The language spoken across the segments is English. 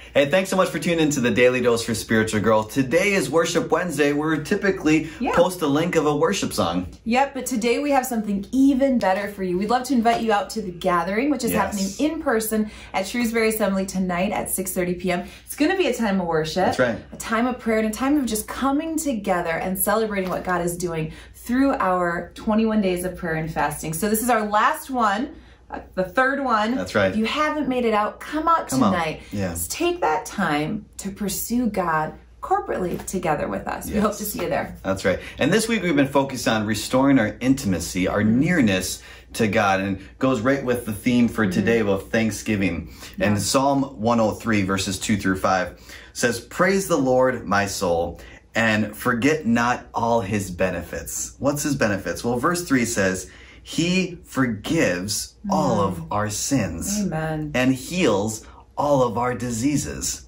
Hey, thanks so much for tuning into the Daily Dose for Spiritual Growth. Today is Worship Wednesday, where we typically post a link of a worship song. Yep, but today we have something even better for you. We'd love to invite you out to the gathering, which is happening in person at Shrewsbury Assembly tonight at 6:30 p.m. It's going to be a time of worship. That's right. A time of prayer and a time of just coming together and celebrating what God is doing through our 21 days of prayer and fasting. So this is our last one. The third one. That's right. If you haven't made it out, come out tonight. Yes. Take that time to pursue God corporately together with us. We hope to see you there. That's right. And this week we've been focused on restoring our intimacy, our nearness to God, and goes right with the theme for today of Thanksgiving. And Psalm 103 verses 2 through 5 says, "Praise the Lord, my soul, and forget not all his benefits." What's his benefits? Well, verse 3 says, "He forgives all of our sins and heals all of our diseases,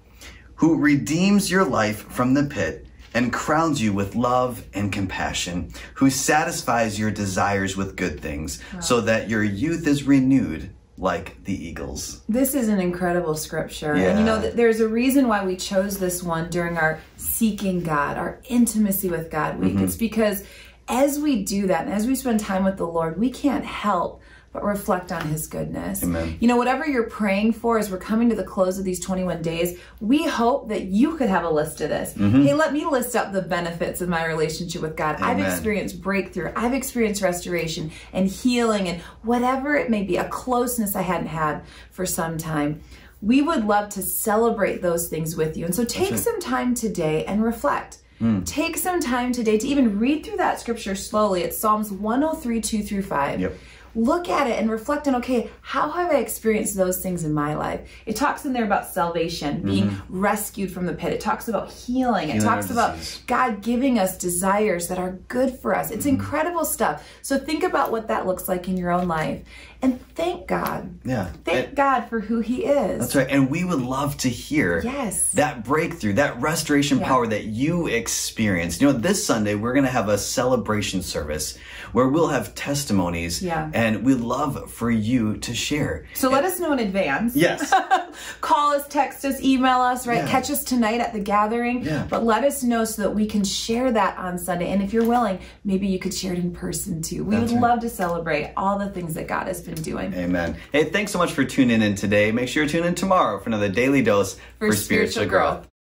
who redeems your life from the pit and crowns you with love and compassion, who satisfies your desires with good things, so that your youth is renewed like the eagles." This is an incredible scripture. And you know, there's a reason why we chose this one during our seeking God, our intimacy with God week. It's because as we do that, and as we spend time with the Lord, we can't help but reflect on his goodness. Amen. You know, whatever you're praying for as we're coming to the close of these 21 days, we hope that you could have a list of this. Hey, let me list out the benefits of my relationship with God. I've experienced breakthrough. I've experienced restoration and healing and whatever it may be, a closeness I hadn't had for some time. We would love to celebrate those things with you. And so take some time today and reflect. Take some time today to even read through that scripture slowly. It's Psalms 103, 2 through 5. Look at it and reflect on, okay, how have I experienced those things in my life? It talks in there about salvation, being rescued from the pit. It talks about healing. It talks about God giving us desires that are good for us. It's incredible stuff. So think about what that looks like in your own life. And thank God. Thank God for who he is. That's right. And we would love to hear that breakthrough, that restoration power that you experienced. You know, this Sunday, we're going to have a celebration service where we'll have testimonies. And we'd love for you to share. So let us know in advance. Call us, text us, email us, right? Catch us tonight at the gathering. But let us know so that we can share that on Sunday. And if you're willing, maybe you could share it in person too. We would love to celebrate all the things that God has been doing. Amen. Hey, thanks so much for tuning in today. Make sure you tune in tomorrow for another Daily Dose for Spiritual Growth.